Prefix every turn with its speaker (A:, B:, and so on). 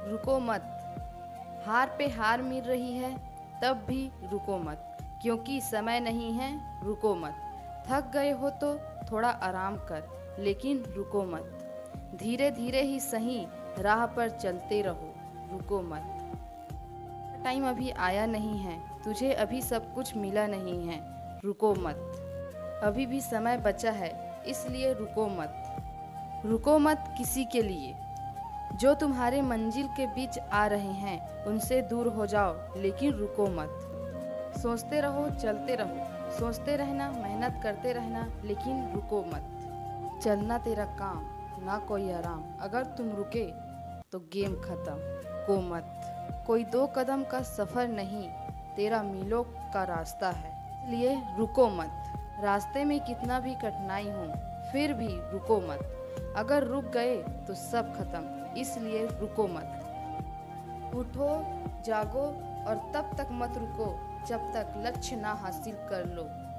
A: रुको मत। हार पे हार मिल रही है तब भी रुको मत, क्योंकि समय नहीं है। रुको मत। थक गए हो तो थोड़ा आराम कर, लेकिन रुको मत। धीरे धीरे ही सही राह पर चलते रहो, रुको मत। टाइम अभी आया नहीं है, तुझे अभी सब कुछ मिला नहीं है, रुको मत। अभी भी समय बचा है, इसलिए रुको मत। रुको मत किसी के लिए। जो तुम्हारे मंजिल के बीच आ रहे हैं उनसे दूर हो जाओ, लेकिन रुको मत। सोचते रहो, चलते रहो, सोचते रहना, मेहनत करते रहना, लेकिन रुको मत। चलना तेरा काम, ना कोई आराम। अगर तुम रुके तो गेम खत्म, रुको मत। कोई 2 कदम का सफ़र नहीं, तेरा मीलों का रास्ता है, इसलिए रुको मत। रास्ते में कितना भी कठिनाई हो, फिर भी रुको मत। अगर रुक गए तो सब खत्म, इसलिए रुको मत। उठो, जागो और तब तक मत रुको जब तक लक्ष्य ना हासिल कर लो।